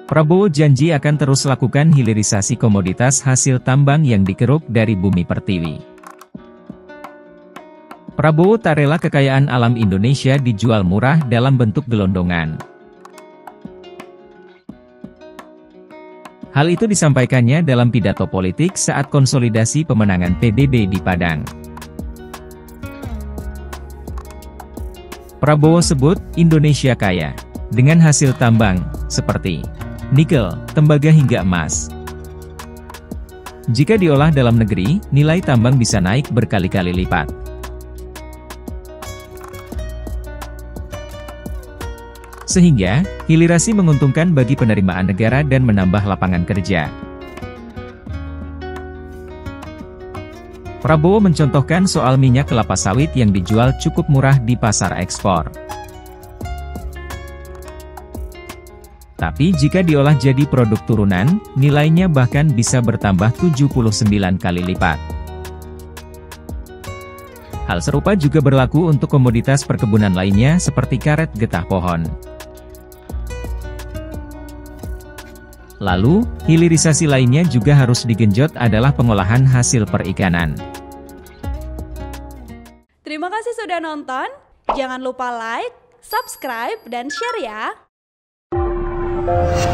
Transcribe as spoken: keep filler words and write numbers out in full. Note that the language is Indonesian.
Prabowo janji akan terus lakukan hilirisasi komoditas hasil tambang yang dikeruk dari bumi pertiwi. Prabowo tak rela kekayaan alam Indonesia dijual murah dalam bentuk gelondongan. Hal itu disampaikannya dalam pidato politik saat konsolidasi pemenangan P B B di Padang. Prabowo sebut, Indonesia kaya dengan hasil tambang, seperti nikel, tembaga hingga emas. Jika diolah dalam negeri, nilai tambang bisa naik berkali-kali lipat. Sehingga, hilirisasi menguntungkan bagi penerimaan negara dan menambah lapangan kerja. Prabowo mencontohkan soal minyak kelapa sawit yang dijual cukup murah di pasar ekspor. Tapi jika diolah jadi produk turunan, nilainya bahkan bisa bertambah tujuh puluh sembilan kali lipat. Hal serupa juga berlaku untuk komoditas perkebunan lainnya seperti karet getah pohon. Lalu, hilirisasi lainnya juga harus digenjot adalah pengolahan hasil perikanan. Terima kasih sudah nonton, jangan lupa like, subscribe, dan share ya!